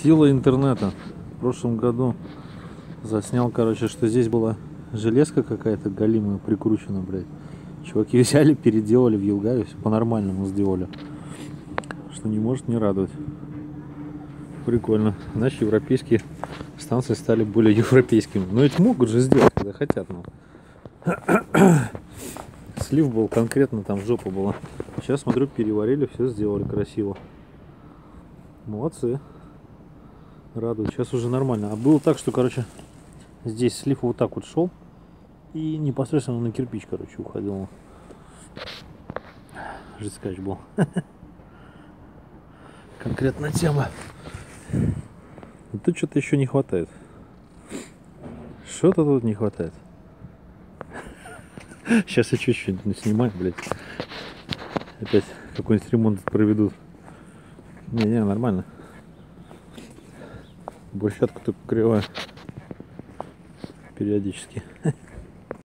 Сила интернета. В прошлом году заснял, короче, что здесь была железка какая-то галимая прикручена, блядь. Чуваки взяли, переделали в Елгаве, все по-нормальному сделали. Что не может не радовать. Прикольно. Значит, европейские станции стали более европейскими. Но ведь могут же сделать, когда хотят. Ну. Слив был конкретно, там жопа была. Сейчас, смотрю, переварили, все сделали красиво. Молодцы. Радует. Сейчас уже нормально. А было так, что, короче, здесь слив вот так вот шел. И непосредственно на кирпич, короче, уходил. Жесткач был. Конкретная тема. И тут что-то еще не хватает. Что-то тут не хватает. Сейчас я чуть-чуть снимаю, блядь. Опять какой-нибудь ремонт проведут. Не, нормально. Брусчатка только кривая. Периодически.